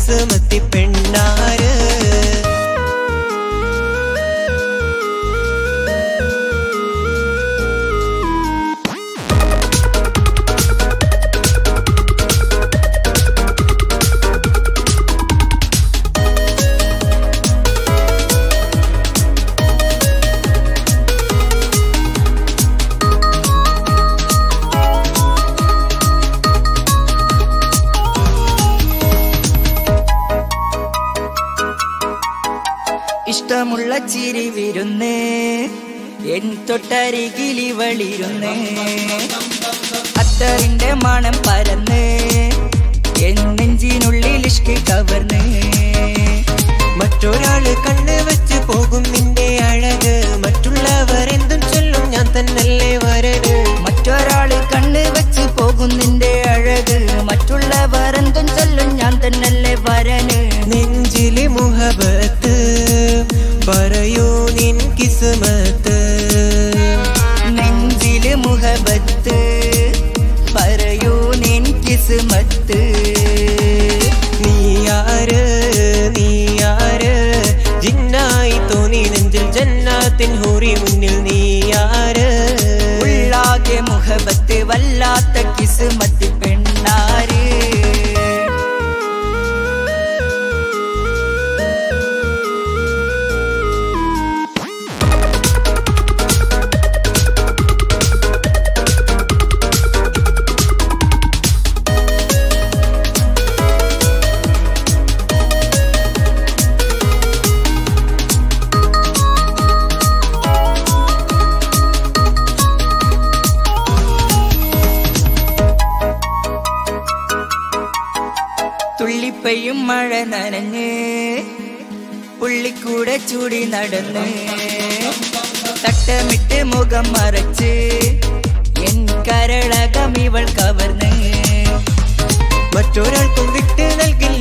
കിസ്മത്തി പെണ്ണാര് ഇഷ്ടമുള്ള ചിരി വിരുന്ന് എൻ തൊട്ടരികിലിവളിരുന്ന് അത്തറിന്റെ മണം പരന്ന് എൻ നെഞ്ചിനുള്ളിൽ ഇഷ്കി കവർന്ന് മറ്റൊരാള് കണ്ണ് വെച്ച് പോകും നിന്റെ അഴക് മറ്റുള്ളവർ എന്തും ചൊല്ലും ഞാൻ തന്നല്ലേ വരന് മറ്റൊരാള് കണ്ണ് വെച്ച് പോകും നിന്റെ അഴക് മറ്റുള്ളവർ എന്തും ചൊല്ലും ഞാൻ തന്നല്ലേ വരന് നെഞ്ചിലെ മുഹബത്ത് പറയൂ നിൻ കിസ്മത്ത് നെഞ്ചില് മുഹബത്ത് പറയൂ നിൻ കിസ്മത്ത് നീയാര് നീയാര് ജിന്നായി തോന്നി നെഞ്ചിൽ ജന്നാത്തിൻ ഹൂറി മുന്നിൽ നീയാര് ഉള്ളാകെ മുഹബത്ത് വല്ലാത്ത കിസ്മത്ത് പെണ്ണാര് തുള്ളിപ്പയും മഴ നനഞ്ഞ് പുള്ളിക്കൂടെ ചൂടി നടന്ന് തട്ടമിട്ട് മുഖം മറച്ച് എൻ കരളകം ഇവൾ കവർന്ന് മറ്റൊരാൾക്കും വിട്ട് നൽകില്ല